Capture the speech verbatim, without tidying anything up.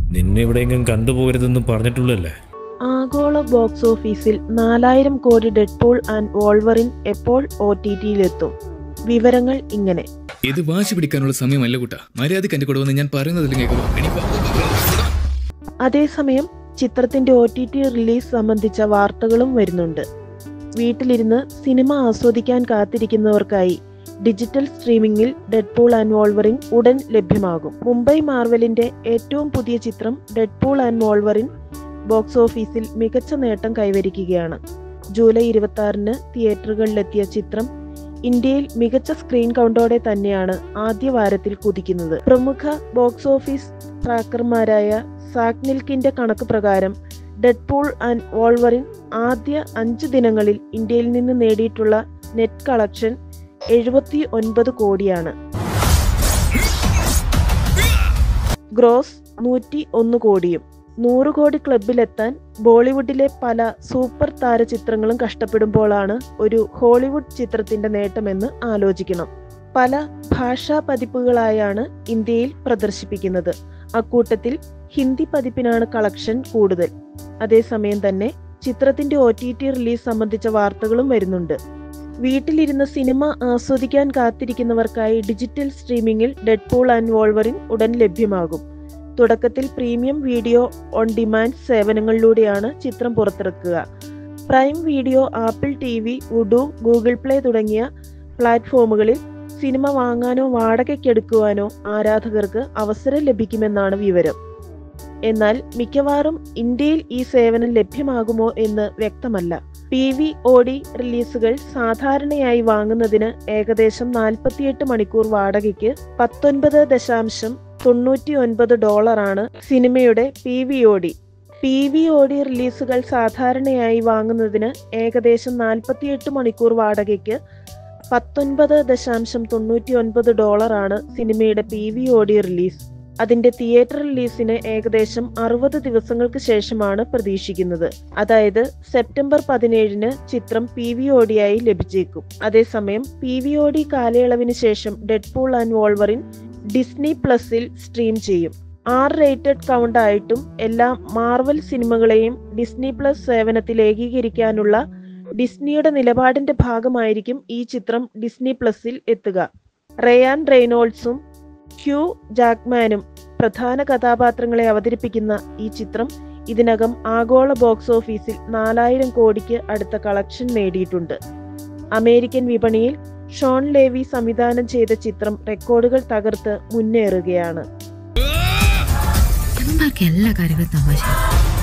നിന്നെ എവിടെയെങ്കിലും കണ്ടുപോകരുതെന്ന് പറഞ്ഞിട്ടുള്ളല്ലേ? ആഗോള ബോക്സ് ഓഫീസിൽ നാലായിരം കോടി ഡെഡ്പൂൾ ആൻഡ് വോൾവറിൻ എപ്പോൾ ഒ ടി ടിയിലെത്തും? വിവരങ്ങൾ ഇങ്ങനെ. ഇത് വാശി പിടിക്കാനുള്ള സമയമല്ല കൂട്ടാ. മര്യാദയ്ക്ക് എന്റെ കൂടെ വന്ന് ഞാൻ പറയുന്നതിലും കേൾക്കുന്നു. അതേസമയം ചിത്രത്തിന്റെ ഒ ടി ടി റിലീസ് സംബന്ധിച്ച വാർത്തകളും വരുന്നുണ്ട്. വീട്ടിലിരുന്ന് സിനിമ ആസ്വദിക്കാൻ കാത്തിരിക്കുന്നവർക്കായി ഡിജിറ്റൽ സ്ട്രീമിംഗിൽ ഡെഡ്പൂൾ ആൻഡ് വോൾവറിൻ ഉടൻ ലഭ്യമാകും. മുംബൈ മാർവലിന്റെ ഏറ്റവും പുതിയ ചിത്രം ഡെഡ്പൂൾ ആൻഡ് വോൾവറിൻ ബോക്സ് ഓഫീസിൽ മികച്ച നേട്ടം കൈവരിക്കുകയാണ്. ജൂലൈ ഇരുപത്തി ആറിന് തിയേറ്ററുകളിലെത്തിയ ചിത്രം ഇന്ത്യയിൽ മികച്ച സ്ക്രീൻ കൗണ്ടോടെ തന്നെയാണ് ആദ്യ വാരത്തിൽ കുതിക്കുന്നത്. പ്രമുഖ ബോക്സ് ഓഫീസ് ട്രാക്കർമാരായ സാഗ്നിൽക്കിന്റെ കണക്ക് പ്രകാരം ഡെഡ്പൂൾ ആൻഡ് വോൾവറിൻ ആദ്യ അഞ്ച് ദിനങ്ങളിൽ ഇന്ത്യയിൽ നിന്ന് നേടിയിട്ടുള്ള നെറ്റ് കളക്ഷൻ എഴുപത്തി ഒൻപത് കോടിയാണ്. ഗ്രോസ് നൂറ്റി ഒന്ന് കോടിയും. നൂറ് കോടി ക്ലബിലെത്താൻ ബോളിവുഡിലെ പല സൂപ്പർ താര ചിത്രങ്ങളും കഷ്ടപ്പെടുമ്പോഴാണ് ഒരു ഹോളിവുഡ് ചിത്രത്തിന്റെ നേട്ടമെന്ന് ആലോചിക്കണം. പല ഭാഷാ പതിപ്പുകളായാണ് ഇന്ത്യയിൽ പ്രദർശിപ്പിക്കുന്നത്. അക്കൂട്ടത്തിൽ ഹിന്ദി പതിപ്പിനാണ് കളക്ഷൻ കൂടുതൽ. അതേസമയം തന്നെ ചിത്രത്തിന്റെ ഒ ടി ടി റിലീസ് സംബന്ധിച്ച വാർത്തകളും വരുന്നുണ്ട്. വീട്ടിലിരുന്ന് സിനിമ ആസ്വദിക്കാൻ കാത്തിരിക്കുന്നവർക്കായി ഡിജിറ്റൽ സ്ട്രീമിംഗിൽ ഡെഡ്പൂൾ ആൻഡ് വോൾവറിൻ ഉടൻ ലഭ്യമാകും. തുടക്കത്തിൽ പ്രീമിയം വീഡിയോ ഓൺ ഡിമാൻഡ് സേവനങ്ങളിലൂടെയാണ് ചിത്രം പുറത്തിറക്കുക. Prime Video, Apple TV, Vudu, Google Play തുടങ്ങിയ പ്ലാറ്റ്ഫോമുകളിൽ സിനിമ വാങ്ങാനോ വാടകയ്ക്കെടുക്കുവാനോ ആരാധകർക്ക് അവസരം ലഭിക്കുമെന്നാണ് വിവരം. എന്നാൽ മിക്കവാറും ഇന്ത്യയിൽ ഈ സേവനം ലഭ്യമാകുമോ എന്ന് വ്യക്തമല്ല. പി വി ഒ ഡി റിലീസുകൾ സാധാരണയായി വാങ്ങുന്നതിന് ഏകദേശം നാൽപ്പത്തിയെട്ട് മണിക്കൂർ വാടകയ്ക്ക് പത്തൊൻപത് ദശാംശം തൊണ്ണൂറ്റി ഒൻപത് ഡോളറാണ് സിനിമയുടെ P V O D. P V O D റിലീസുകൾ സാധാരണയായി വാങ്ങുന്നതിന് ഏകദേശം നാൽപ്പത്തിയെട്ട് മണിക്കൂർ വാടകയ്ക്ക് പത്തൊൻപത് ദശാംശം തൊണ്ണൂറ്റി ഒൻപത് ഡോളറാണ് സിനിമയുടെ P V O D release. അതിന്റെ തിയേറ്റർ റിലീസിന് ഏകദേശം അറുപത് ദിവസങ്ങൾക്ക് ശേഷമാണ് പ്രതീക്ഷിക്കുന്നത്. അതായത് സെപ്റ്റംബർ പതിനേഴിന് ചിത്രം പി വി ഒ ഡി ആയി ലഭിച്ചേക്കും. അതേസമയം പി വി ഒ ഡി കാലയളവിന് ശേഷം ഡെഡ്പൂൾ ആൻഡ് വോൾവറിൻ ഡിസ്നി പ്ലസിൽ സ്ട്രീം ചെയ്യും. ആർ റേറ്റഡ് കൗണ്ട് ആയിട്ടും എല്ലാ മാർവൽ സിനിമകളെയും ഡിസ്നി പ്ലസ് സേവനത്തിൽ ഏകീകരിക്കാനുള്ള ഡിസ്നിയുടെ നിലപാടിന്റെ ഭാഗമായിരിക്കും ഈ ചിത്രം ഡിസ്നി പ്ലസിൽ എത്തുക. റയാൻ റെയ്നോൾഡ്സും ഹ്യൂ ജാക്മാനും പ്രധാന കഥാപാത്രങ്ങളെ അവതരിപ്പിക്കുന്ന ഈ ചിത്രം ഇതിനകം ആഗോള ബോക്സ് ഓഫീസിൽ നാലായിരം കോടിക്ക് അടുത്ത കളക്ഷൻ നേടിയിട്ടുണ്ട്. അമേരിക്കൻ വിപണിയിൽ ഷോൺ ലേവി സംവിധാനം ചെയ്ത ചിത്രം റെക്കോർഡുകൾ തകർത്ത് മുന്നേറുകയാണ്. എല്ലാ കാര്യങ്ങളും തമാശ.